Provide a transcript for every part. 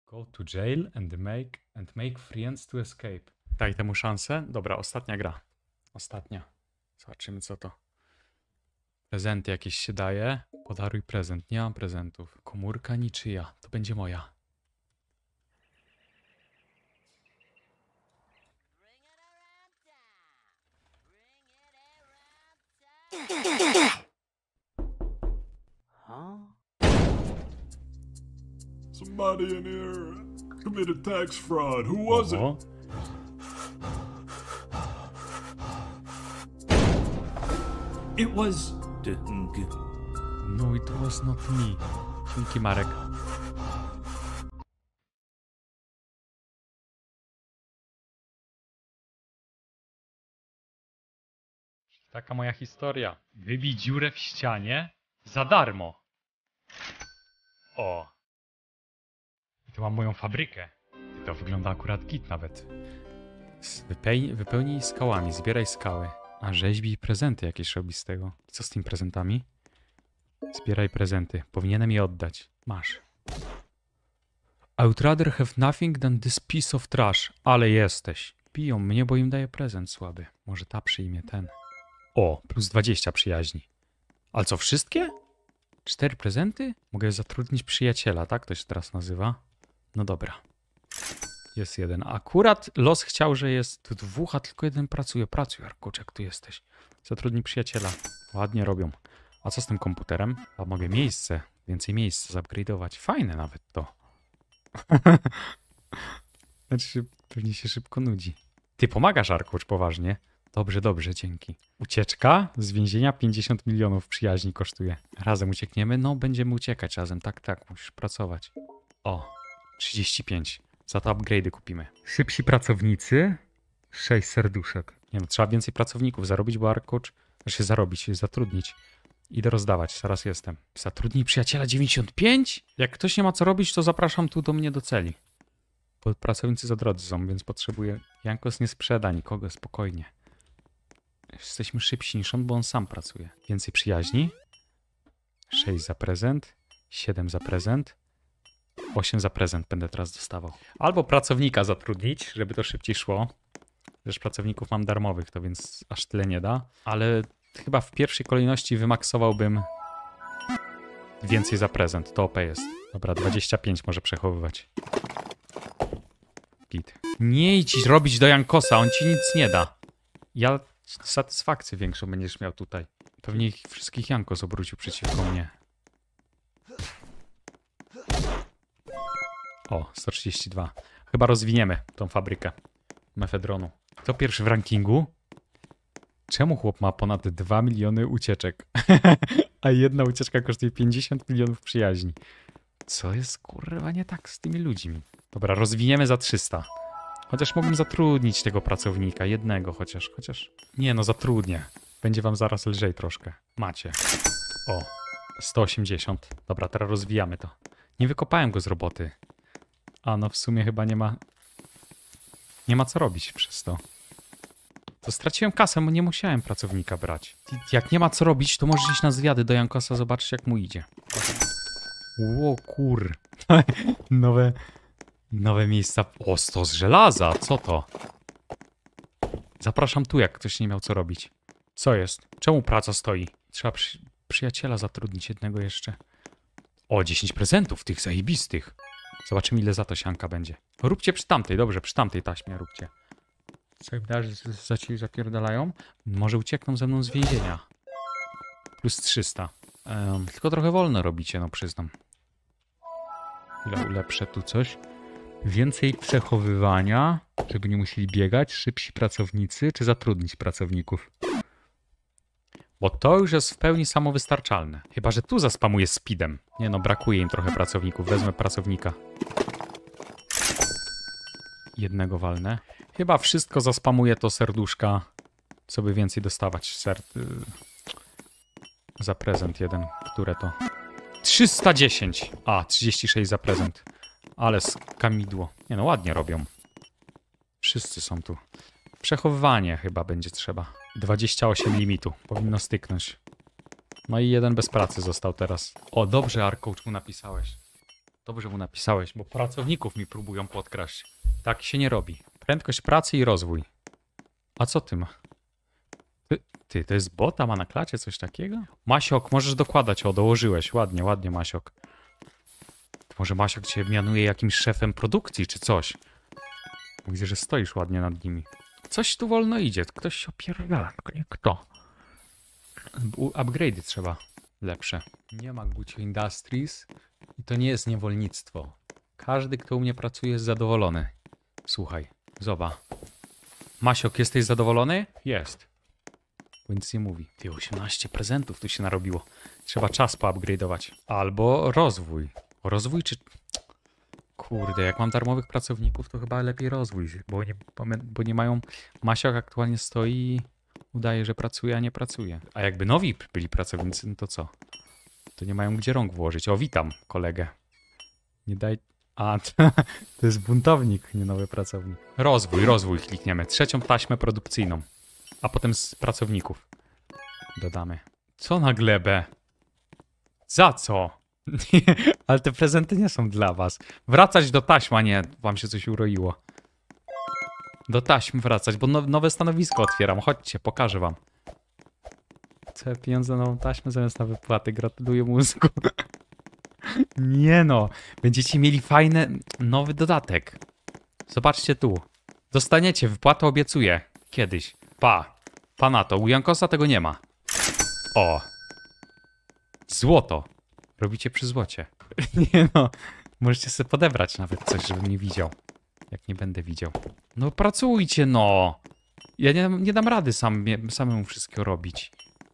Go to jail and make friends to escape. Daj temu szansę. Dobra, ostatnia gra. Ostatnia. Zobaczymy co to. Prezenty jakieś się daje. Podaruj prezent. Nie mam prezentów. Komórka niczyja. To będzie moja. Somebody in here committed tax fraud. Who was it? Oho. It was... No, it was not me. Dzięki Marek. Taka moja historia. Wybij dziurę w ścianie za darmo. O. I tu mam moją fabrykę. I to wygląda akurat git nawet. Wypełnij skałami, zbieraj skały. A rzeźbi prezenty jakieś robi z tego. Co z tymi prezentami? Zbieraj prezenty. Powinienem je oddać. Masz. I would rather have nothing than this piece of trash. Ale jesteś. Piją mnie, bo im daję prezent słaby. Może ta przyjmie ten. O, plus 20 przyjaźni. Ale co, wszystkie? 4 prezenty? Mogę zatrudnić przyjaciela, tak? To się teraz nazywa. No dobra. Jest jeden. Akurat los chciał, że jest tu 2, a tylko jeden pracuje. Pracuj, Arkucz, jak tu jesteś. Zatrudnij przyjaciela. Ładnie robią. A co z tym komputerem? A mogę miejsce. Więcej miejsca zupgrade'ować. Fajne nawet to. Znaczy, pewnie się szybko nudzi. Ty pomagasz, Arkucz, poważnie. Dobrze, dobrze, dzięki. Ucieczka z więzienia 50 milionów przyjaźni kosztuje. Razem uciekniemy? No, będziemy uciekać razem. Tak, tak, musisz pracować. O, 35. Za to upgrade'y kupimy. Szybsi pracownicy? 6 serduszek. Nie no, trzeba więcej pracowników zarobić, bo Arkucz... Znaczy zatrudnić. Idę rozdawać, zaraz jestem. Zatrudnij przyjaciela 95? Jak ktoś nie ma co robić, to zapraszam tu do mnie do celi. Bo pracownicy za drodzy są, więc potrzebuję... Jankos nie sprzeda nikogo, spokojnie. Jesteśmy szybsi niż on, bo on sam pracuje. Więcej przyjaźni. 6 za prezent. 7 za prezent. 8 za prezent będę teraz dostawał. Albo pracownika zatrudnić, żeby to szybciej szło. Też pracowników mam darmowych, to więc aż tyle nie da. Ale chyba w pierwszej kolejności wymaksowałbym więcej za prezent. To OP jest. Dobra, 25 może przechowywać. Git. Nie idź robić do Jankosa, on ci nic nie da. Ja satysfakcję większą będziesz miał tutaj. Pewnie ich wszystkich Jankos obrócił przeciwko mnie. O, 132. Chyba rozwiniemy tą fabrykę mefedronu. Kto pierwszy w rankingu? Czemu chłop ma ponad 2 miliony ucieczek? A jedna ucieczka kosztuje 50 milionów przyjaźni. Co jest kurwa nie tak z tymi ludźmi? Dobra, rozwiniemy za 300. Chociaż mógłbym zatrudnić tego pracownika. Jednego chociaż. Nie no, zatrudnię. Będzie wam zaraz lżej troszkę. Macie. O, 180. Dobra, teraz rozwijamy to. Nie wykopałem go z roboty. A no w sumie chyba nie ma co robić przez to. To straciłem kasę, bo nie musiałem pracownika brać. Jak nie ma co robić, to możesz iść na zwiady do Jankosa, zobaczyć jak mu idzie. Ło kur. Nowe miejsca. O, 100 z żelaza, co to? Zapraszam tu, jak ktoś nie miał co robić. Co jest? Czemu praca stoi? Trzeba przyjaciela zatrudnić jednego jeszcze. O, 10 prezentów tych zajebistych. Zobaczymy, ile za to sianka będzie. Róbcie przy tamtej, dobrze, przy tamtej taśmie róbcie. Sekretarze za ci zapierdalają? Może uciekną ze mną z więzienia. Plus 300. Tylko trochę wolno robicie, no przyznam. Ile ulepszę tu coś? Więcej przechowywania, żeby nie musieli biegać. Szybsi pracownicy, czy zatrudnić pracowników? Bo to już jest w pełni samowystarczalne. Chyba że tu zaspamuję speedem. Nie no, brakuje im trochę pracowników. Wezmę pracownika. Jednego walnę. Chyba wszystko zaspamuję to serduszka, co by więcej dostawać. Za prezent jeden. Które to? 310! A, 36 za prezent. Ale skamidło. Nie no, ładnie robią. Wszyscy są tu. Przechowywanie chyba będzie trzeba. 28 limitu. Powinno styknąć. No i jeden bez pracy został teraz. O, dobrze, Arkołcz mu napisałeś. Dobrze mu napisałeś, bo pracowników mi próbują podkraść. Tak się nie robi. Prędkość pracy i rozwój. A co ty ma? Ty, to jest bota, ma na klacie coś takiego? Masiok, możesz dokładać, o, dołożyłeś. Ładnie, ładnie, Masiok. Może Masiok cię mianuje jakimś szefem produkcji, czy coś? Widzę, że stoisz ładnie nad nimi. Coś tu wolno idzie, ktoś się opierdala, tylko nie kto. Upgrade'y trzeba lepsze. Nie ma Gucio Industries i to nie jest niewolnictwo. Każdy, kto u mnie pracuje, jest zadowolony. Słuchaj, zobacz. Masiok, jesteś zadowolony? Jest. Bo nic nie mówi. Ty, 18 prezentów tu się narobiło. Trzeba czas poupgrade'ować. Albo rozwój. Rozwój czy... Kurde, jak mam darmowych pracowników, to chyba lepiej rozwój, bo nie mają... Masiok aktualnie stoi i udaje, że pracuje, a nie pracuje. A jakby nowi byli pracownicy, no to co? To nie mają gdzie rąk włożyć. O, witam kolegę. Nie daj... A, to jest buntownik, nie nowy pracownik. Rozwój klikniemy. Trzecią taśmę produkcyjną. A potem z pracowników dodamy. Co na glebę? Za co? Ale te prezenty nie są dla was. Wracać do taśma, nie, wam się coś uroiło. Do taśm wracać, bo nowe stanowisko otwieram. Chodźcie, pokażę wam. Całe pieniądze na nową taśmę zamiast na wypłaty. Gratuluję mózgu. Nie no. Będziecie mieli fajny, nowy dodatek. Zobaczcie tu. Dostaniecie, wypłatę obiecuję. Kiedyś. Pa na to. U Jankosa tego nie ma. O. Złoto. Robicie przy złocie. Nie no. Możecie sobie podebrać nawet coś, żebym nie widział. Jak nie będę widział. No pracujcie no. Ja nie dam rady samemu wszystkiego robić.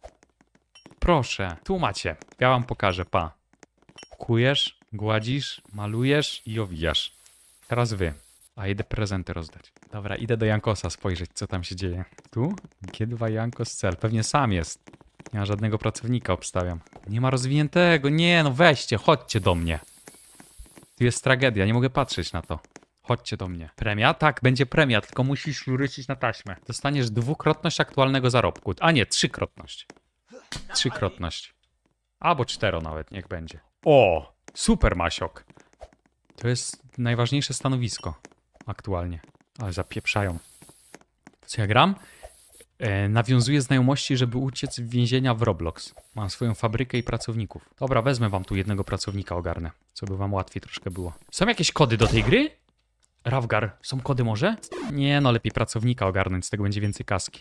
Proszę. Tu macie. Ja wam pokażę. Pa. Kujesz, gładzisz, malujesz i owijasz. Teraz wy. A idę prezenty rozdać. Dobra, idę do Jankosa spojrzeć, co tam się dzieje. Tu? G2 Jankos cel. Pewnie sam jest. Nie ma żadnego pracownika, obstawiam. Nie ma rozwiniętego. Nie, no weźcie, chodźcie do mnie. Tu jest tragedia, nie mogę patrzeć na to. Chodźcie do mnie. Premia? Tak, będzie premia, tylko musisz wrócić na taśmę. Dostaniesz dwukrotność aktualnego zarobku. A nie, trzykrotność. Trzykrotność. Albo 4 nawet, niech będzie. O! Super, Masiok. To jest najważniejsze stanowisko aktualnie. Ale zapieprzają. Co ja gram? Nawiązuję znajomości, żeby uciec z więzienia w Roblox. Mam swoją fabrykę i pracowników. Dobra, wezmę wam tu jednego pracownika, ogarnę. Co by wam łatwiej troszkę było. Są jakieś kody do tej gry? Rawgar, są kody może? Nie, no lepiej pracownika ogarnąć, z tego będzie więcej kaski.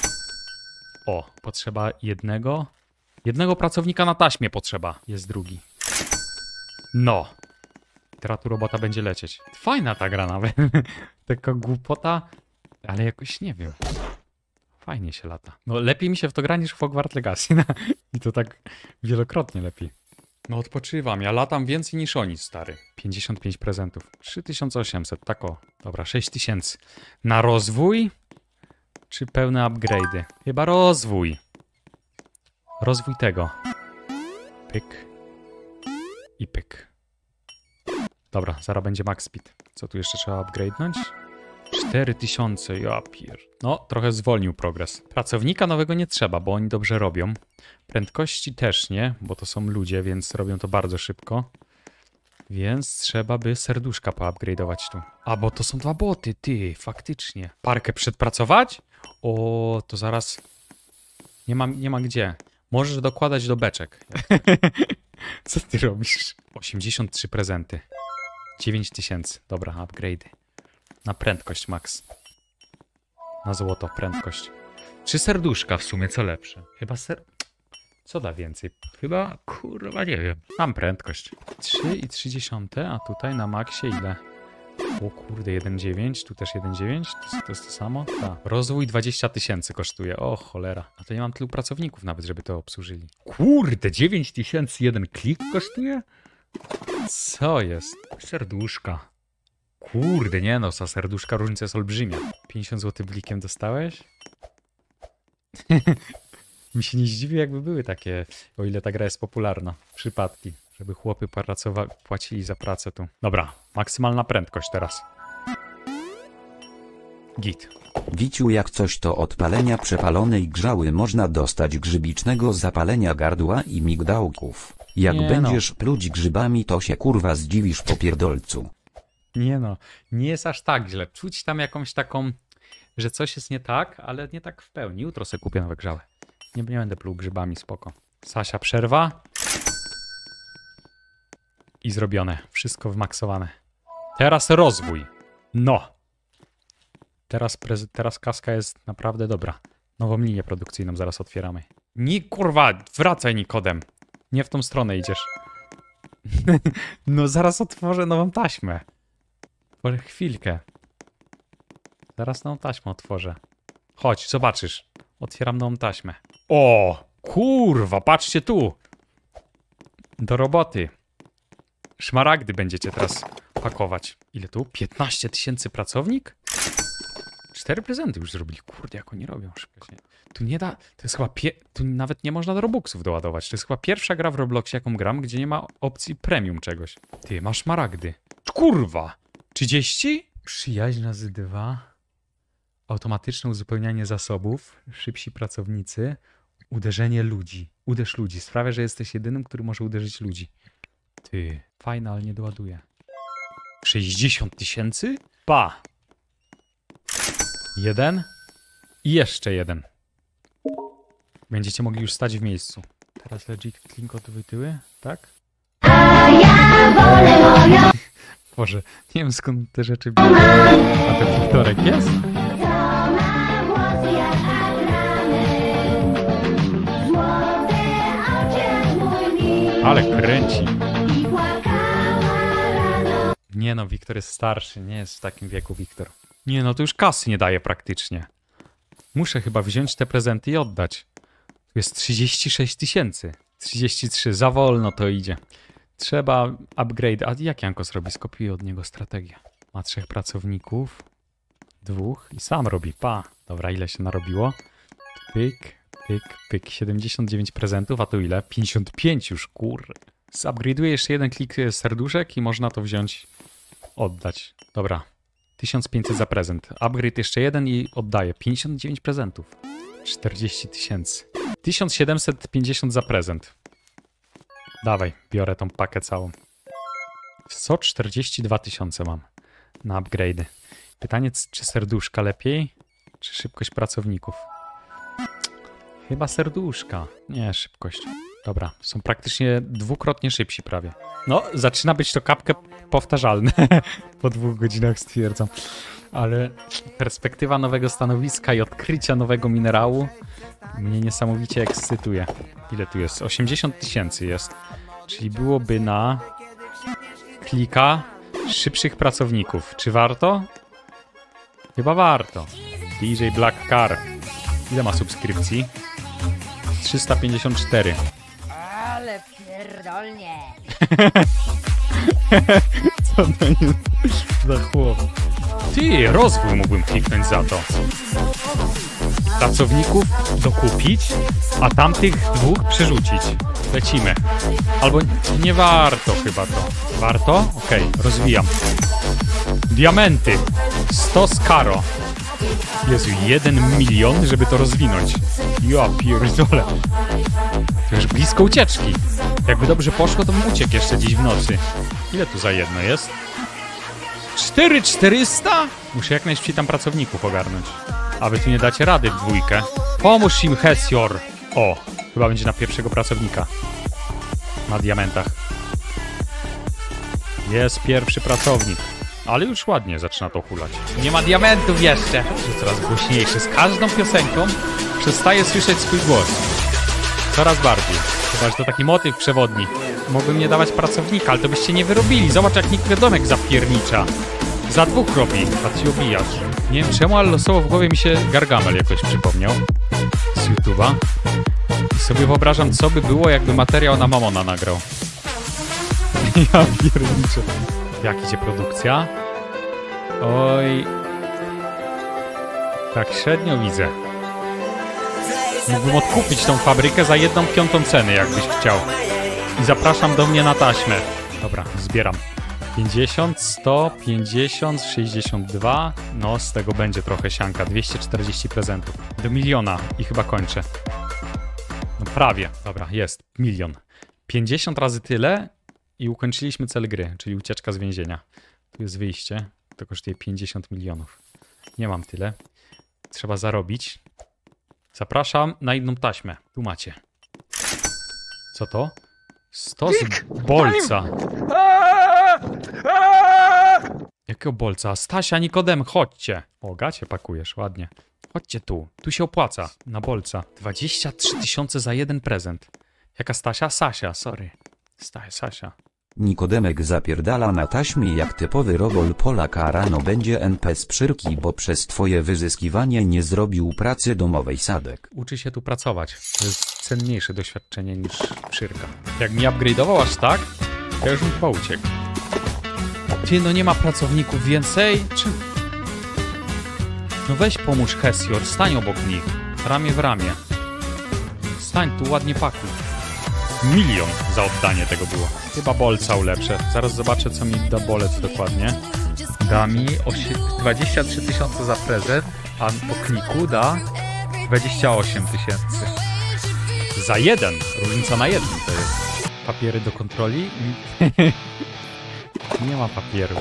O, potrzeba jednego. Jednego pracownika na taśmie potrzeba. Jest drugi. No. Teraz tu robota będzie lecieć. Fajna ta gra nawet. Taka głupota, ale jakoś nie wiem. Fajnie się lata. No lepiej mi się w to gra niż w Hogwarts Legacy. I to tak wielokrotnie lepiej. No odpoczywam, ja latam więcej niż oni, stary. 55 prezentów. 3800, tak o. Dobra, 6000. Na rozwój? Czy pełne upgrade'y? Chyba rozwój. Rozwój tego. Pyk. I pyk. Dobra, zaraz będzie max speed. Co tu jeszcze trzeba upgrade'nąć? 4000, ja pier... No, trochę zwolnił progres. Pracownika nowego nie trzeba, bo oni dobrze robią. Prędkości też nie, bo to są ludzie, więc robią to bardzo szybko. Więc trzeba by serduszka poupgrade'ować tu. A, bo to są 2 boty, ty, faktycznie. Parkę przedpracować? O, to zaraz... Nie ma gdzie. Możesz dokładać do beczek. Co ty robisz? 83 prezenty. 9000. Dobra, upgrade'y. Na prędkość max. Na złoto prędkość. 3 serduszka w sumie, co lepsze? Chyba Co da więcej? Chyba, kurwa, nie wiem. Mam prędkość. 3,3, a tutaj na maksie ile? O kurde, 1,9, tu też 1,9, to jest to samo? Tak. Rozwój 20 000 kosztuje, o cholera. A to nie mam tylu pracowników nawet, żeby to obsłużyli. Kurde, 9000 jeden klik kosztuje? Co jest? Serduszka. Kurde, nie no, za serduszka różnica jest olbrzymia. 50 zł blikiem dostałeś? Mi się nie zdziwi, jakby były takie, o ile ta gra jest popularna, przypadki. Żeby chłopy płacili za pracę tu. Dobra, maksymalna prędkość teraz. Git. Wiciu, jak coś to od palenia przepalonej grzały można dostać grzybicznego zapalenia gardła i migdałków. Jak Nie no. będziesz pluć grzybami, to się kurwa zdziwisz po pierdolcu. Nie no, nie jest aż tak źle. Czuć tam jakąś taką, że coś jest nie tak, ale nie tak w pełni. Jutro sobie kupię nowe grzałe. Nie będę pluł grzybami, spoko. Sasia, przerwa. I zrobione. Wszystko wmaksowane. Teraz rozwój. No. Teraz kaska jest naprawdę dobra. Nową linię produkcyjną zaraz otwieramy. Nie, kurwa, wracaj Nikodem. Nie w tą stronę idziesz. No zaraz otworzę nową taśmę. Może chwilkę. Zaraz nową taśmę otworzę. Chodź, zobaczysz. Otwieram nową taśmę. O, kurwa, patrzcie tu. Do roboty. Szmaragdy będziecie teraz pakować. Ile tu? 15 000 pracownik? 4 prezenty już zrobili. Kurde, jak oni robią szybko. Tu nie da... To jest chyba... Tu nawet nie można do Robuxów doładować. To jest chyba pierwsza gra w Robloxie, jaką gram, gdzie nie ma opcji premium czegoś. Ty, masz szmaragdy. Kurwa! 30? Przyjaźń razy 2. Automatyczne uzupełnianie zasobów. Szybsi pracownicy. Uderzenie ludzi. Uderz ludzi. Sprawia, że jesteś jedynym, który może uderzyć ludzi. Ty, fajne, ale nie doładuje. 60 000? Pa! 1. I jeszcze 1. Będziecie mogli już stać w miejscu. Teraz legit klinkotowy tyły, tak? Boże, nie wiem skąd te rzeczy biorą. A ten Wiktorek jest? Ale kręci. Nie no, Wiktor jest starszy, nie jest w takim wieku Wiktor. Nie no, to już kasy nie daje praktycznie. Muszę chyba wziąć te prezenty i oddać. Tu jest 36 000. 33, za wolno to idzie. Trzeba upgrade. A jak Jankos robi? Skopiuję od niego strategię. Ma 3 pracowników. 2 i sam robi. Pa. Dobra, ile się narobiło? Pyk, pyk, pyk. 79 prezentów, a to ile? 55 już, kur. Zupgrade'uję jeszcze jeden klik serduszek i można to wziąć, oddać. Dobra. 1500 za prezent. Upgrade jeszcze jeden i oddaję. 59 prezentów. 40 000. 1750 za prezent. Dawaj, biorę tą pakę całą. 142 000 mam na upgrade'y. Pytanie, czy serduszka lepiej, czy szybkość pracowników? Chyba serduszka. Nie, szybkość. Dobra, są praktycznie dwukrotnie szybsi prawie. No, zaczyna być to kapkę powtarzalne. Po 2 godzinach stwierdzam. Ale perspektywa nowego stanowiska i odkrycia nowego minerału mnie niesamowicie ekscytuje. Ile tu jest? 80 000 jest. Czyli byłoby na klika szybszych pracowników. Czy warto? Chyba warto. DJ Black Car. Ile ma subskrypcji? 354. Ale pierdolnie. Co to jest za chłop? Ty, rozwój mógłbym kliknąć za to. Pracowników dokupić, a tamtych 2 przerzucić. Lecimy. Albo nie warto chyba to. Warto? Okej, rozwijam. Diamenty. 100 z karo. Jezu, 1 milion, żeby to rozwinąć. Ja pierdolę. To już blisko ucieczki. Jakby dobrze poszło, to bym uciekł jeszcze dziś w nocy. Ile tu za jedno jest? 4400? Muszę jak najszybciej tam pracowników ogarnąć. A wy tu nie dacie rady w 2. Pomóż im, Hesior. O, chyba będzie na pierwszego pracownika. Na diamentach. Jest pierwszy pracownik. Ale już ładnie zaczyna to hulać. Nie ma diamentów jeszcze. Jest coraz głośniejszy. Z każdą piosenką przestaję słyszeć swój głos. Coraz bardziej. Chyba, że to taki motyw przewodni. Mogłem nie dawać pracownika, ale to byście nie wyrobili. Zobacz, jak nikt domek zapiernicza. Za 2 robi, a ci obijasz. Nie wiem czemu, ale losowo w głowie mi się Gargamel jakoś przypomniał. Z YouTube'a. I sobie wyobrażam, co by było, jakby materiał na Mamona nagrał. Ja pierniczę. Jak idzie produkcja? Oj. Tak średnio widzę. Mógłbym odkupić tą fabrykę za 1/5 ceny, jakbyś chciał. I zapraszam do mnie na taśmę. Dobra, zbieram. 50, 100, 50, 62. No, z tego będzie trochę sianka. 240 prezentów. Do 1 000 000 i chyba kończę. No prawie. Dobra, jest. 1 000 000. 50 razy tyle i ukończyliśmy cel gry, czyli ucieczka z więzienia. Tu jest wyjście. To kosztuje 50 milionów. Nie mam tyle. Trzeba zarobić. Zapraszam na inną taśmę. Tu macie. Co to? Stos bolca. Jakiego bolca? Stasia, Nikodem, chodźcie. O, gacie pakujesz, ładnie. Chodźcie tu. Tu się opłaca. Na bolca. 23 000 za jeden prezent. Jaka Stasia? Sasia, sorry. Sasia. Nikodemek zapierdala na taśmie jak typowy robol Polak, a rano będzie NP z Przyrki, bo przez twoje wyzyskiwanie nie zrobił pracy domowej Sadek. Uczy się tu pracować. To jest cenniejsze doświadczenie niż Przyrka. Jak mi upgrade'ował aż tak, to już mi chyba uciekł. Ty, no nie ma pracowników więcej? Czy... No weź pomóż Hesior, stań obok nich. Ramię w ramię. Stań tu, ładnie pakuj. 1 000 000 za oddanie tego było. Chyba bolca ulepszę. Zaraz zobaczę, co mi da bolec dokładnie. Da mi 23 000 za prezent, a po kliku da 28 000. Za jeden. Różnica na jednym to jest. Papiery do kontroli? Nie ma papieru.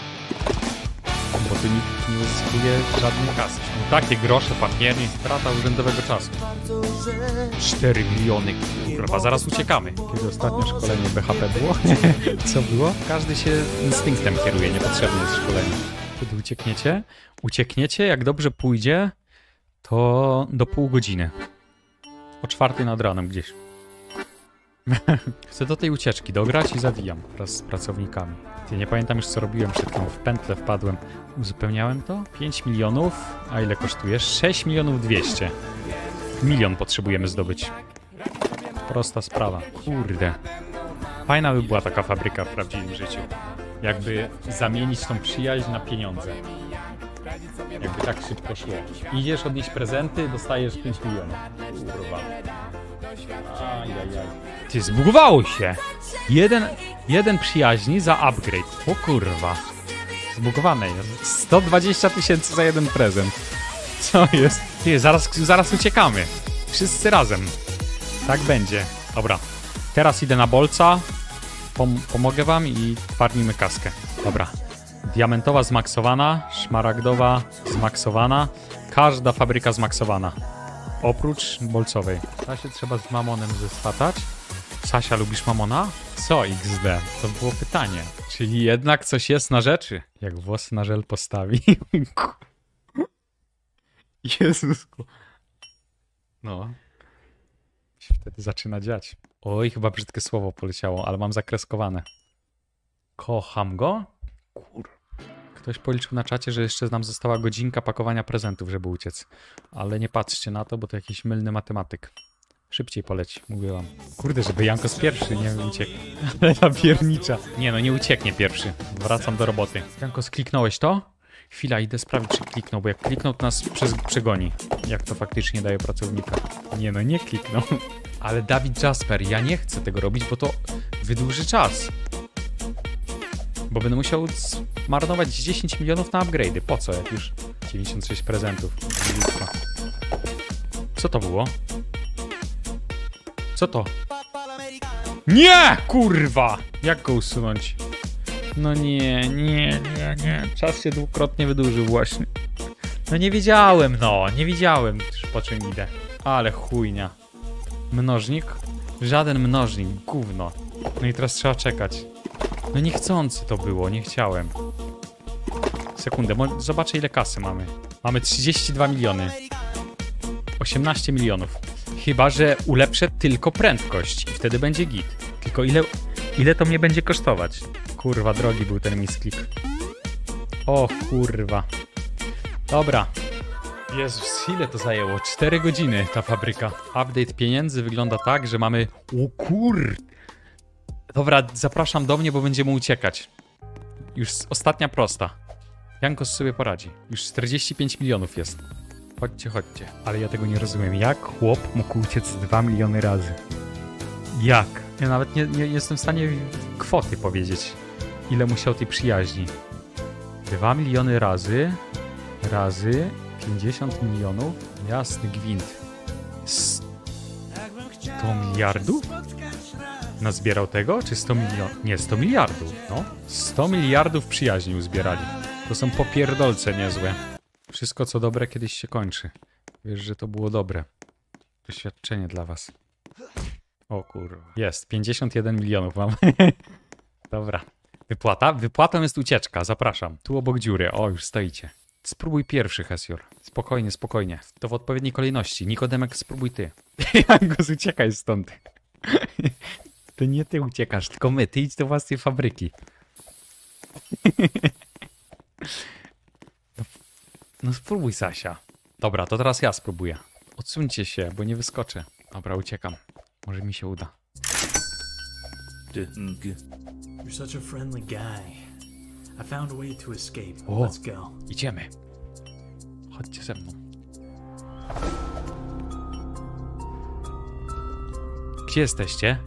Bo tu nikt nie uzyskuje żadnej kasy. Są takie grosze papiery i strata urzędowego czasu. 4 miliony, kurwa, zaraz uciekamy. Kiedy ostatnio szkolenie BHP było? Co było? Każdy się instynktem kieruje, niepotrzebne jest szkolenie. Kiedy uciekniecie? Uciekniecie, jak dobrze pójdzie, to do pół godziny. O 4 nad ranem gdzieś. Chcę do tej ucieczki dograć i zawijam wraz z pracownikami. Ty, nie pamiętam już, co robiłem przed tą, w pętlę wpadłem. Uzupełniałem to? 5 milionów. A ile kosztuje? 6 200 000. 1 000 000 potrzebujemy zdobyć. Prosta sprawa. Kurde. Fajna by była taka fabryka w prawdziwym życiu. Jakby zamienić tą przyjaźń na pieniądze. Jakby tak szybko szło. Idziesz odnieść prezenty, dostajesz 5 milionów. Kurwa. Ajajaj. Ty, zbugowało się. Jeden przyjaźni za upgrade. O kurwa. Zbugowane jest. 120 000 za jeden prezent. Co jest? Ty, zaraz uciekamy. Wszyscy razem. Tak będzie. Dobra. Teraz idę na bolca. Pomogę wam i farmimy kaskę. Dobra. Diamentowa zmaksowana. Szmaragdowa zmaksowana. Każda fabryka zmaksowana. Oprócz bolcowej. Ta się trzeba z mamonem zeswatać. Sasia, lubisz mamona? Co XD? To było pytanie. Czyli jednak coś jest na rzeczy. Jak włosy na żel postawi. Jezusku. No. Się wtedy zaczyna dziać. Oj, chyba brzydkie słowo poleciało, ale mam zakreskowane. Kocham go? Kur... Ktoś policzył na czacie, że jeszcze nam została godzinka pakowania prezentów, żeby uciec. Ale nie patrzcie na to, bo to jakiś mylny matematyk. Szybciej poleci, mówię wam. Kurde, żeby Jankos pierwszy nie uciekł. Ale ta piernicza. Nie no, nie ucieknie pierwszy. Wracam do roboty. Jankos, kliknąłeś to? Chwila, idę sprawdzić, czy kliknął, bo jak kliknął, to nas przegoni. Jak to faktycznie daje pracownika. Nie no, nie kliknął. Ale Dawid Jasper, ja nie chcę tego robić, bo to wydłuży czas. Bo będę musiał marnować 10 milionów na upgrade'y. Po co, jak już 96 prezentów? Co to było? Co to? Nie! Kurwa! Jak go usunąć? No nie. Czas się dwukrotnie wydłużył właśnie. No nie wiedziałem, nie wiedziałem, po czym idę. Ale chujnia. Mnożnik? Żaden mnożnik, gówno. No i teraz trzeba czekać. No niechcący to było, nie chciałem. Sekundę, zobaczę ile kasy mamy. Mamy 32 miliony. 18 milionów. Chyba że ulepszę tylko prędkość i wtedy będzie git. Tylko ile to mnie będzie kosztować? Kurwa, drogi był ten misklik. O kurwa. Dobra. Jezus, ile to zajęło? 4 godziny ta fabryka. Update pieniędzy wygląda tak, że mamy... O kur... Dobra, zapraszam do mnie, bo będziemy uciekać. Już ostatnia prosta. Jankos sobie poradzi. Już 45 milionów jest. Chodźcie. Ale ja tego nie rozumiem. Jak chłop mógł uciec 2 miliony razy? Jak? Ja nawet nie jestem w stanie kwoty powiedzieć. Ile musiał tej przyjaźni. 2 miliony razy 50 milionów. Jasny gwint. 100 miliardów? Nazbierał tego? Czy 100 milionów? Nie, 100 miliardów. No. 100 miliardów przyjaźni uzbierali. To są popierdolce niezłe. Wszystko co dobre kiedyś się kończy. Wiesz, że to było dobre. Doświadczenie dla was. O kurwa. Jest, 51 milionów mam. Dobra. Wypłata? Wypłatą jest ucieczka, zapraszam. Tu obok dziury, o już stoicie. Spróbuj pierwszy, Hesior. Spokojnie, spokojnie. To w odpowiedniej kolejności. Nikodemek, spróbuj ty. Angos, uciekaj stąd. To nie ty uciekasz, tylko my. Ty idź do własnej fabryki. No spróbuj, Sasia. Dobra, to teraz ja spróbuję. Odsuńcie się, bo nie wyskoczę. Dobra, uciekam. Może mi się uda. You're such a friendly guy. I found a way to escape. O. Let's go. Idziemy. Chodźcie ze mną. Gdzie jesteście?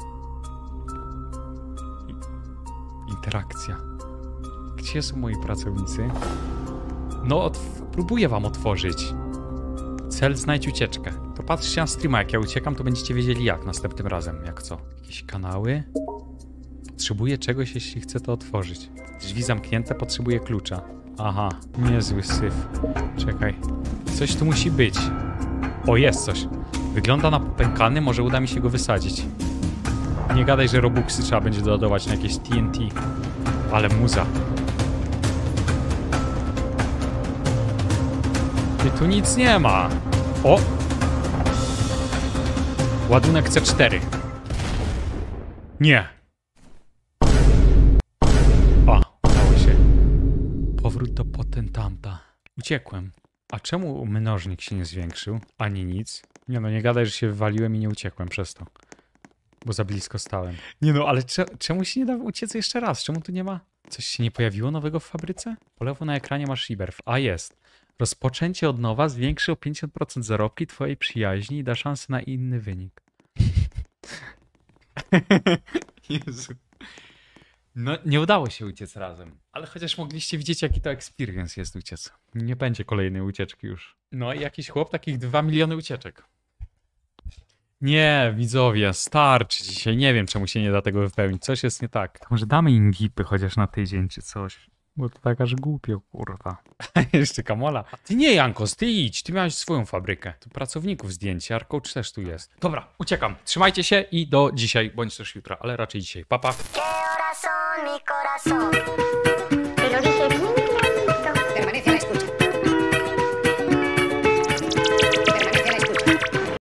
Interakcja. Gdzie są moi pracownicy? No, próbuję wam otworzyć. Cel, znajdź ucieczkę. To patrzcie na streama, jak ja uciekam, to będziecie wiedzieli jak następnym razem, jak co. Jakieś kanały? Potrzebuję czegoś, jeśli chcę to otworzyć. Drzwi zamknięte, potrzebuję klucza. Aha, niezły syf. Czekaj. Coś tu musi być. O, jest coś. Wygląda na popękany, może uda mi się go wysadzić. Nie gadaj, że robuxy trzeba będzie dodawać na jakieś TNT. Ale muza. Ty tu nic nie ma. O! Ładunek C4. Nie. A, udało się. Powrót do potentanta. Uciekłem. A czemu mnożnik się nie zwiększył? Ani nic. Nie no, nie gadaj, że się wywaliłem i nie uciekłem przez to. Bo za blisko stałem. Nie no, ale czemu się nie da uciec jeszcze raz? Czemu tu nie ma? Coś się nie pojawiło nowego w fabryce? Po lewo na ekranie masz Shiberf. A jest. Rozpoczęcie od nowa zwiększy o 50% zarobki twojej przyjaźni i da szansę na inny wynik. Jezu. No, nie udało się uciec razem. Ale chociaż mogliście widzieć, jaki to experience jest uciec. Nie będzie kolejnej ucieczki już. No i jakiś chłop takich 2 miliony ucieczek. Nie, widzowie, starczy dzisiaj. Nie wiem, czemu się nie da tego wypełnić. Coś jest nie tak. Może damy im gipy chociaż na tydzień czy coś. Bo to tak aż głupio, kurwa. Jeszcze Kamola. A ty nie, Jankos, ty idź. Ty miałeś swoją fabrykę. Tu pracowników zdjęcie. Arcoach też tu jest. Dobra, uciekam. Trzymajcie się i do dzisiaj, bądź też jutra. Ale raczej dzisiaj. Pa, pa. ¿Qué horas son, mi corazón?